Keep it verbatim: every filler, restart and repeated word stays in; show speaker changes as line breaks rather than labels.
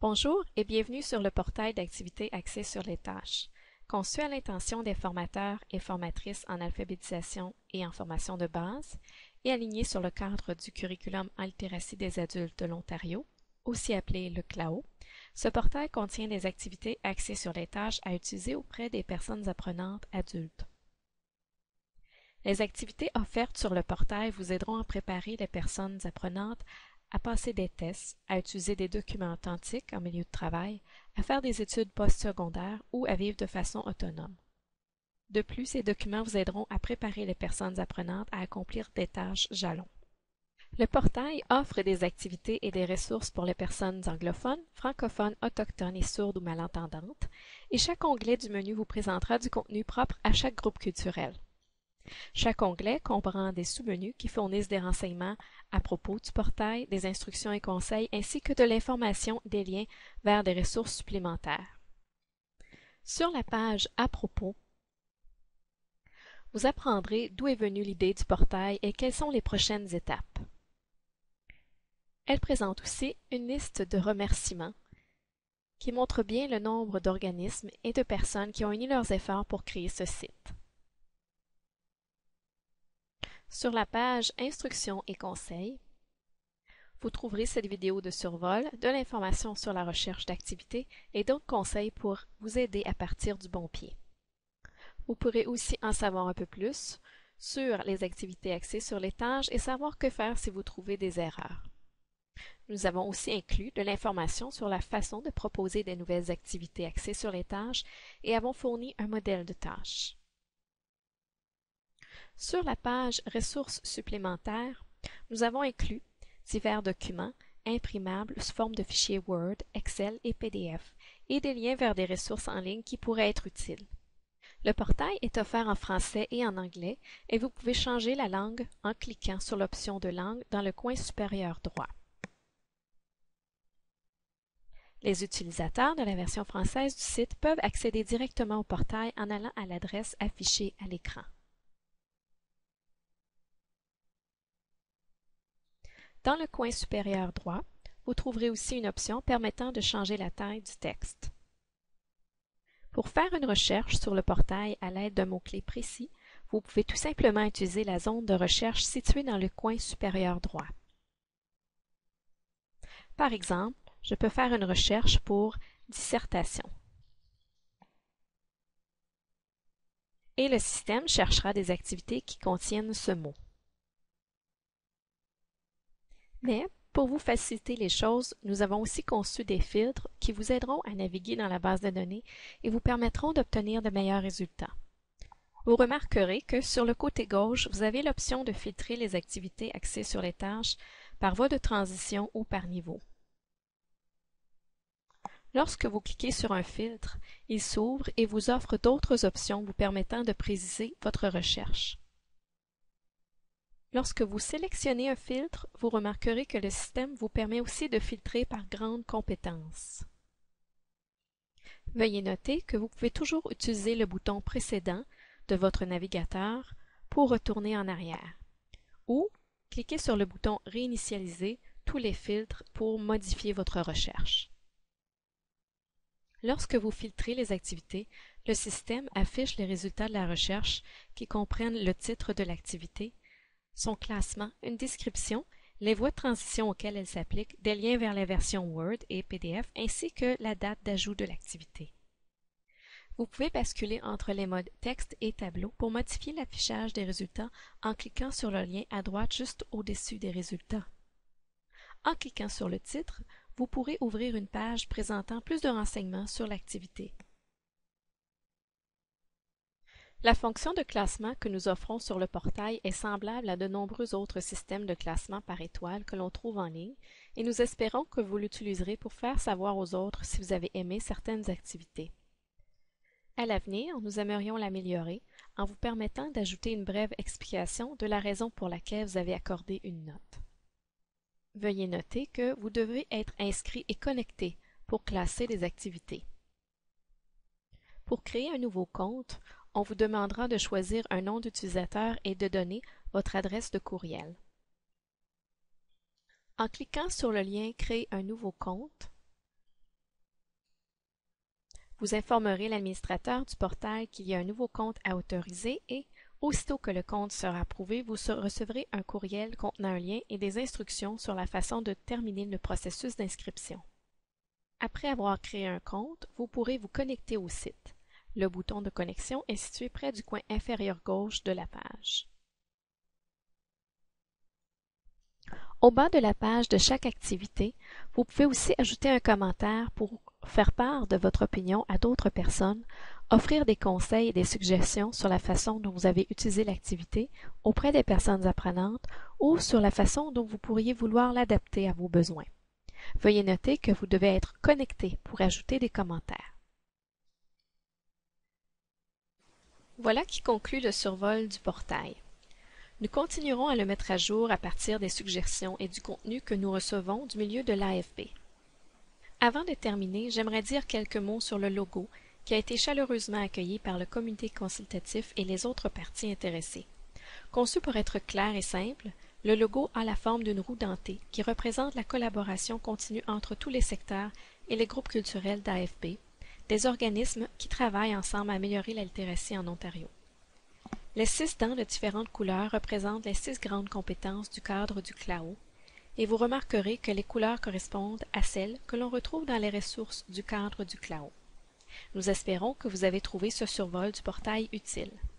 Bonjour et bienvenue sur le portail d'activités axé sur les tâches, conçu à l'intention des formateurs et formatrices en alphabétisation et en formation de base et aligné sur le cadre du curriculum en littératie des adultes de l'Ontario, aussi appelé le C L A O. Ce portail contient des activités axées sur les tâches à utiliser auprès des personnes apprenantes adultes. Les activités offertes sur le portail vous aideront à préparer les personnes apprenantes à passer des tests, à utiliser des documents authentiques en milieu de travail, à faire des études postsecondaires ou à vivre de façon autonome. De plus, ces documents vous aideront à préparer les personnes apprenantes à accomplir des tâches jalons. Le portail offre des activités et des ressources pour les personnes anglophones, francophones, autochtones et sourdes ou malentendantes, et chaque onglet du menu vous présentera du contenu propre à chaque groupe culturel. Chaque onglet comprend des sous-menus qui fournissent des renseignements à propos du portail, des instructions et conseils, ainsi que de l'information et des liens vers des ressources supplémentaires. Sur la page « À propos », vous apprendrez d'où est venue l'idée du portail et quelles sont les prochaines étapes. Elle présente aussi une liste de remerciements qui montre bien le nombre d'organismes et de personnes qui ont uni leurs efforts pour créer ce site. Sur la page « Instructions et conseils », vous trouverez cette vidéo de survol, de l'information sur la recherche d'activités et d'autres conseils pour vous aider à partir du bon pied. Vous pourrez aussi en savoir un peu plus sur les activités axées sur les tâches et savoir que faire si vous trouvez des erreurs. Nous avons aussi inclus de l'information sur la façon de proposer des nouvelles activités axées sur les tâches et avons fourni un modèle de tâche. Sur la page « Ressources supplémentaires », nous avons inclus divers documents imprimables sous forme de fichiers Word, Excel et P D F et des liens vers des ressources en ligne qui pourraient être utiles. Le portail est offert en français et en anglais et vous pouvez changer la langue en cliquant sur l'option de langue dans le coin supérieur droit. Les utilisateurs de la version française du site peuvent accéder directement au portail en allant à l'adresse affichée à l'écran. Dans le coin supérieur droit, vous trouverez aussi une option permettant de changer la taille du texte. Pour faire une recherche sur le portail à l'aide d'un mot-clé précis, vous pouvez tout simplement utiliser la zone de recherche située dans le coin supérieur droit. Par exemple, je peux faire une recherche pour « dissertation ». Et le système cherchera des activités qui contiennent ce mot. Mais, pour vous faciliter les choses, nous avons aussi conçu des filtres qui vous aideront à naviguer dans la base de données et vous permettront d'obtenir de meilleurs résultats. Vous remarquerez que sur le côté gauche, vous avez l'option de filtrer les activités axées sur les tâches par voie de transition ou par niveau. Lorsque vous cliquez sur un filtre, il s'ouvre et vous offre d'autres options vous permettant de préciser votre recherche. Lorsque vous sélectionnez un filtre, vous remarquerez que le système vous permet aussi de filtrer par grande compétence. Veuillez noter que vous pouvez toujours utiliser le bouton précédent de votre navigateur pour retourner en arrière, ou cliquez sur le bouton « Réinitialiser » tous les filtres pour modifier votre recherche. Lorsque vous filtrez les activités, le système affiche les résultats de la recherche qui comprennent le titre de l'activité, son classement, une description, les voies de transition auxquelles elle s'applique, des liens vers la version Word et P D F, ainsi que la date d'ajout de l'activité. Vous pouvez basculer entre les modes texte et tableau pour modifier l'affichage des résultats en cliquant sur le lien à droite juste au-dessus des résultats. En cliquant sur le titre, vous pourrez ouvrir une page présentant plus de renseignements sur l'activité. La fonction de classement que nous offrons sur le portail est semblable à de nombreux autres systèmes de classement par étoile que l'on trouve en ligne et nous espérons que vous l'utiliserez pour faire savoir aux autres si vous avez aimé certaines activités. À l'avenir, nous aimerions l'améliorer en vous permettant d'ajouter une brève explication de la raison pour laquelle vous avez accordé une note. Veuillez noter que vous devrez être inscrit et connecté pour classer les activités. Pour créer un nouveau compte, on vous demandera de choisir un nom d'utilisateur et de donner votre adresse de courriel. En cliquant sur le lien « Créer un nouveau compte », Vous informerez l'administrateur du portail qu'il y a un nouveau compte à autoriser et, aussitôt que le compte sera approuvé, vous recevrez un courriel contenant un lien et des instructions sur la façon de terminer le processus d'inscription. Après avoir créé un compte, vous pourrez vous connecter au site. Le bouton de connexion est situé près du coin inférieur gauche de la page. Au bas de la page de chaque activité, vous pouvez aussi ajouter un commentaire pour faire part de votre opinion à d'autres personnes, offrir des conseils et des suggestions sur la façon dont vous avez utilisé l'activité auprès des personnes apprenantes ou sur la façon dont vous pourriez vouloir l'adapter à vos besoins. Veuillez noter que vous devez être connecté pour ajouter des commentaires. Voilà qui conclut le survol du portail. Nous continuerons à le mettre à jour à partir des suggestions et du contenu que nous recevons du milieu de l'A F B. Avant de terminer, j'aimerais dire quelques mots sur le logo qui a été chaleureusement accueilli par le comité consultatif et les autres parties intéressées. Conçu pour être clair et simple, le logo a la forme d'une roue dentée qui représente la collaboration continue entre tous les secteurs et les groupes culturels d'A F B, des organismes qui travaillent ensemble à améliorer la littératie en Ontario. Les six dents de différentes couleurs représentent les six grandes compétences du cadre du C L A O, et vous remarquerez que les couleurs correspondent à celles que l'on retrouve dans les ressources du cadre du C L A O. Nous espérons que vous avez trouvé ce survol du portail utile.